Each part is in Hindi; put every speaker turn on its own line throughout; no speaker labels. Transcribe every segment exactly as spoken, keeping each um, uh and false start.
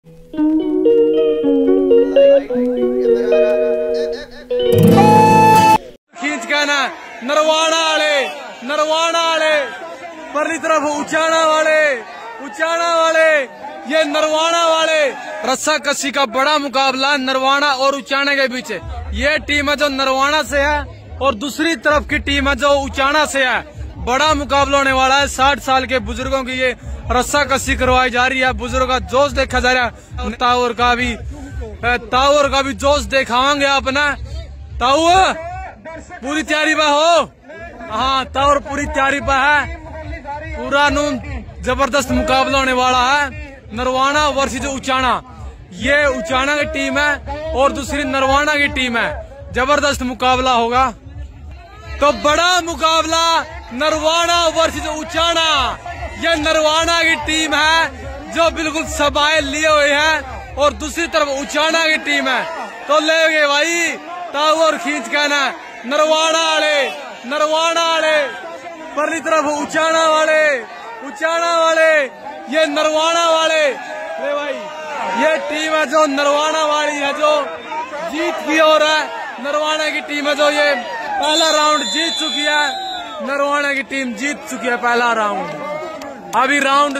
खींच के ना नरवाना वाले नरवाना वाले परली तरफ उचाना वाले उचाना वाले ये नरवाना वाले रस्सा कस्सी का बड़ा मुकाबला नरवाना और उचाना के बीच। ये टीम है जो नरवाना से है और दूसरी तरफ की टीम है जो उचाना से है। बड़ा मुकाबला होने वाला है। साठ साल के बुजुर्गों की ये रस्सा कस्सी करवाई जा रही है। बुजुर्गों का जोश देखा जा रहा है। ताऊर का भी ताऊर का भी जोश दिखावांगे अपना। ताऊ पूरी तैयारी पर हो? हाँ, ताऊर पूरी तैयारी पर है। पूरा नून जबरदस्त मुकाबला होने वाला है। नरवाना वर्सेस उचाना। ये उचाना की टीम है और दूसरी नरवाना की टीम है। जबरदस्त मुकाबला होगा। तो बड़ा मुकाबला नरवाना वर्सेस उचाना। ये नरवाना की टीम है जो बिल्कुल सबाए लिए हुए है और दूसरी तरफ उचाना की टीम है। तो ले गए भाई ताऊ और खींच के ना नरवाना वाले नरवाना वाले परली तरफ उचाना वाले उचाना वाले ये नरवाना वाले। ले भाई ये टीम है जो नरवाना वाली है जो जीत की ओर है। नरवाना की टीम है जो ये पहला राउंड जीत चुकी है। नरवाना की टीम जीत चुकी है पहला राउंड। अभी राउंड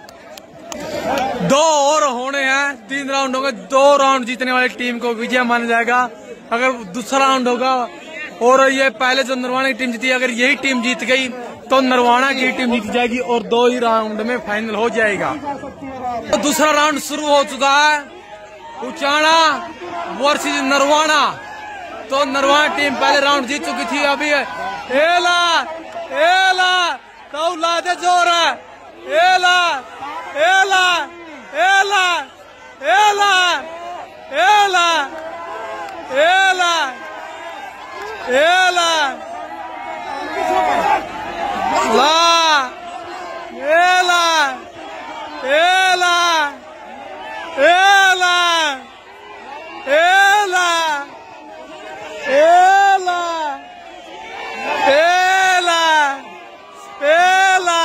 दो और होने हैं। तीन राउंड होंगे। दो राउंड जीतने वाली टीम को विजय माना जाएगा। अगर दूसरा राउंड होगा और ये पहले जो नरवाना की टीम जीती, अगर यही टीम जीत गई तो नरवाना की टीम जीत जाएगी और दो ही राउंड में फाइनल हो जाएगा। तो दूसरा राउंड शुरू हो चुका है। उचाना वर्सेस नरवाना। तो नरवाना टीम पहले राउंड जीत चुकी थी। अभी एला एला तो लादे जोर है। एला एला एला एला एला एला एला ला एला एला एला एला एला एला एला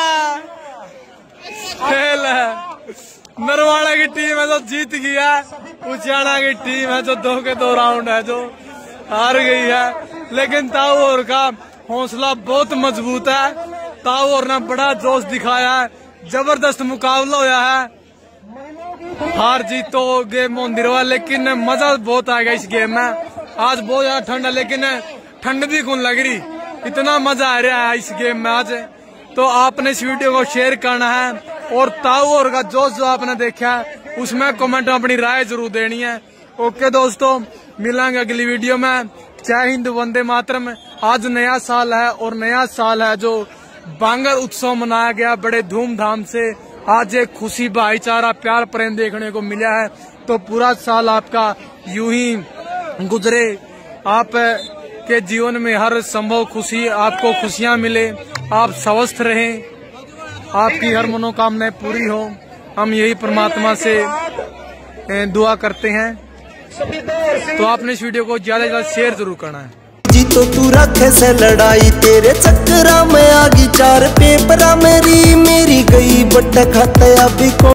एला नरवाना की टीम है जो जीत गया। उचाना की टीम है जो दो के दो राउंड है जो हार गई है। लेकिन ताऊर का हौसला बहुत मजबूत है। ताऊर ने बड़ा जोश दिखाया है। जबरदस्त मुकाबला होया है। हार जीत तो गेम होती रहा लेकिन मजा बहुत आ गया इस गेम में। आज बहुत ज्यादा ठंड है लेकिन ठंड भी कौन लग रही। इतना मजा आ रहा है इस गेम में आज। तो आपने इस वीडियो को शेयर करना है और ताऊर का जोश जो आपने देखा है उसमें कमेंट में अपनी राय जरूर देनी है। ओके दोस्तों, मिलेंगे अगली वीडियो में। जय हिंद, वंदे मातरम। आज नया साल है और नया साल है जो बांगर उत्सव मनाया गया बड़े धूमधाम से। आज एक खुशी, भाईचारा, प्यार प्रेम देखने को मिला है। तो पूरा साल आपका यूं ही गुजरे। आप के जीवन में हर संभव खुशी आपको खुशियां मिले। आप स्वस्थ रहें, आपकी हर मनोकामनाएं पूरी हो। हम यही परमात्मा से दुआ करते हैं। तो आपने इस वीडियो को ज्यादा से ज्यादा शेयर जरूर करना है।
जी तो तू रखे से लड़ाई तेरे चक्करा में आगी चार पेपरा मेरी मेरी गई बट खाता अभी को